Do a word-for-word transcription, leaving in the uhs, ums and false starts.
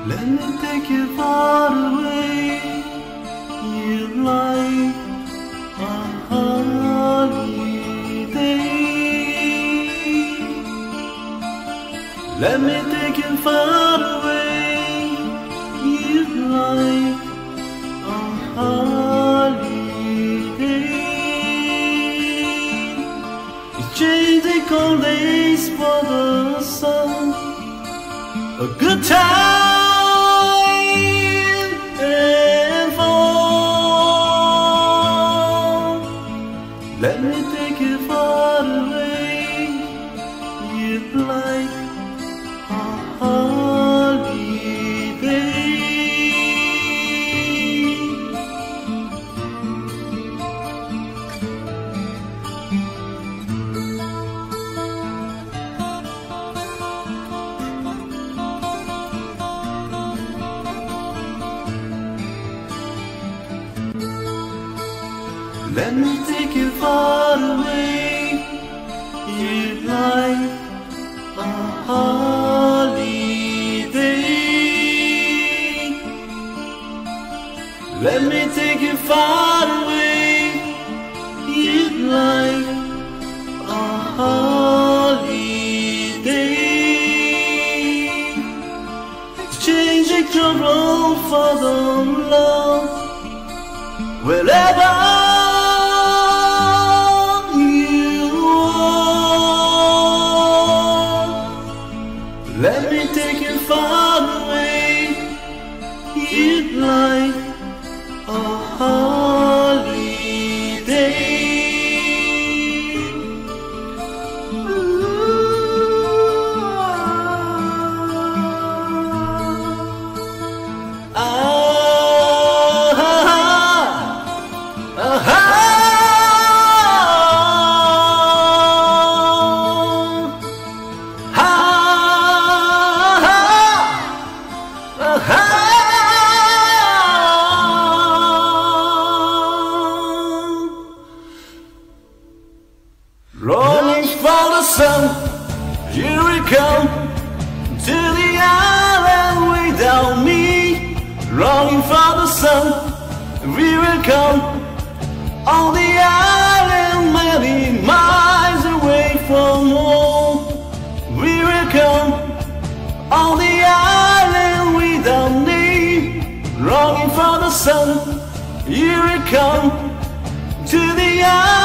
Let me take you far away. You like a holiday. Let me take you far away. You like a holiday. Exchange the cold days for the sun. A good time and fun. Let me take you far away. You'd like a holiday. Let me take you far away. You'd like a holiday. Let me take you far away. You'd like a holiday. Exchange your trouble for the love. Wherever let me take you far away. You'd like a holiday. Ah, ah, ah, ah. Rolling for the sun, here we come to the island without me. Longing for the sun, we will come on the island many miles away from home. We will come on the island without me. Longing for the sun, here we come to the island.